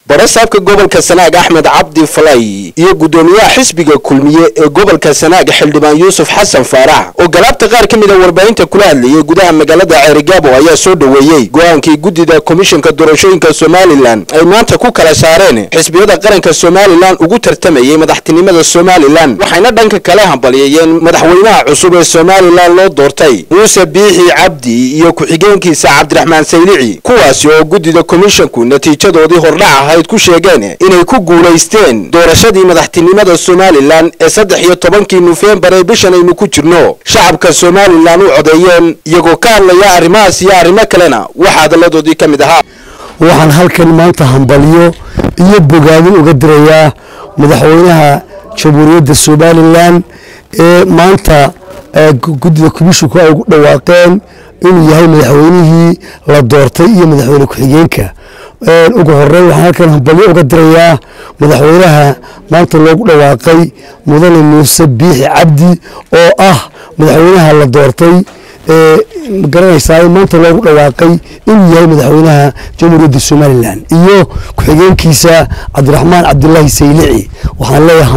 barasaabka gobolka Sanaag Axmed Cabdi Falay iyo gudoomiyaha xisbiga kulmiye ee gobolka Sanaag Xildhibaan Yuusuf Xasan Faarax oo galabta qaar kamid ah warbaahinta kula hadlayay gudaha magaalada Ceerigaabo ayaa soo dhaweeyay go'aankii gudida komishanka doorashooyinka Somaliland ay maanta ku kala saareen xisbiyada qaranka Somaliland ugu tartamayay madaxtinimada Somaliland waxayna dhanka kale hambalyeeyeen madaxweynaha cusub ee Somaliland loo doortay Muuse Biixi Cabdi iyo ku-xigeenkiisa Cabdiraxmaan Saylici kuwaas oo gudida komishanku natiijadoodii hordhac ku sheegeen inay ku guuleysteen doorashadii madaxtinimada Somaliland ee 13 November ee bishan aynu ku jirno shacabka Somaliland u codeeyeen iyagoo ka hadlaya arrimahaas iyo arrimo kalena waxa hadaladoodii kamid ahaa waxaan halkan maanta hambalyo iyo bogaadin uga dirayaa madaxweynaha jamhuuriyadda Somaliland ee maanta gudida komishanku ay ugu dhawaaqeen inuu yahay madaxweynihii la doortay iyo madaxweyne ku-xigeenka ugu horeyn waxaan halkan hambalyo uga dirayaa madaxweynaha maanta loogu dhawaaqay mudane Muuse Biixi Cabdi oo ah madaxweynaha la doortay garanaysaa maanta loogu dhawaaqay inuu yahay madaxweynaha jamhuuriyadda Somaliland iyo ku-xigeenkiisa Cabdiraxmaan Cabdullaahi Saylici waxaan leeyahay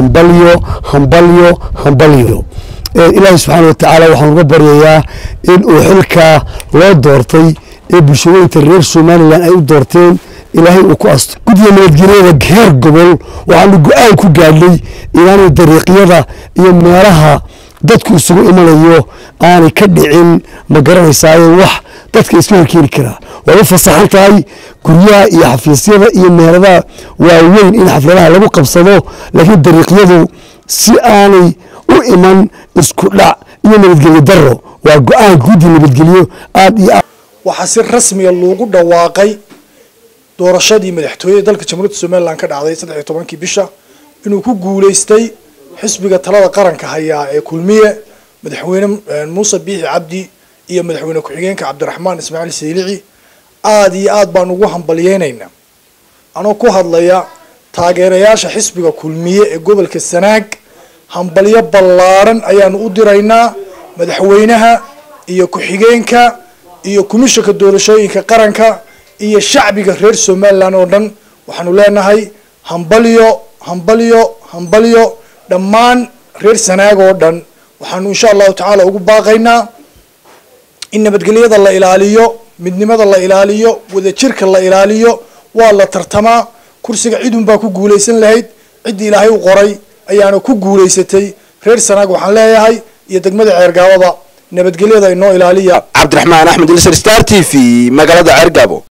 hambalyo ilaahay subxaanahu wa tacaala waxaan uga baryayaa in uu xilka loo doortay ee bulshooyinka reer Somaliland ay u doorteen ilaahay uu ku asto gudiga nabadgelyada heer gobol waxaanu go'aan ku gaadhay inaanay dariiqyada iyo meelaha dadku isugu imanayo aanay ka dhicin ma garanaysaa wax dadka iska horkeeni kara waa fasaxan tahay guryaha iyo xafiisyada iyo meelaha waaweyn in xafladaha lagu qabsado laakiin dariiqyadu si aanay u iman isku dhac iyo nabadgelyo daro waa go'aan gudiga nabadgelyo aad iyo waxa si rasmi ah loogu dhawaaqay doorashadii madaxtooyada dalka jamhuuriyadda Somaliland ka dhacday 13 bisha inuu ku guuleystay xisbiga talada qaranka haya ee kulmiye madaxweyne Muuse Biixi Cabdi iyo madaxweyne ku-xigeenka Cabdiraxmaan Ismaaciil Saylici aad iyo aad baan ugu hambalyeeynaa anoo ku hadlaya taageerayaasha xisbiga kulmiye ee gobolka Sanaag hambalyo ballaaran ayaan u diraynaa madaxweynaha iyo ku-xigeenka iyo komishanka doorashooyinka qaranka iyo shacbiga reer Somaliland oo dhan waxaanu leenahay hambalyo dhammaan reer Sanaag oo dhan waxaanu insha Allah taala ugu baaqaynaa in nabadgelyada la ilaaliyo midnimada la ilaaliyo wadajirka la ilaaliyo waa la tartamaa kursiga cidun baa ku guuleysan lahayd cid ilaahay u qoray ayaana ku guuleysatay reer Sanaag waxaan leeyahay iyo degmada Ceerigaabo nabadgelyada inoo ilaaliya Cabdiraxmaan Axmed Star TV magaalada Ceerigaabo.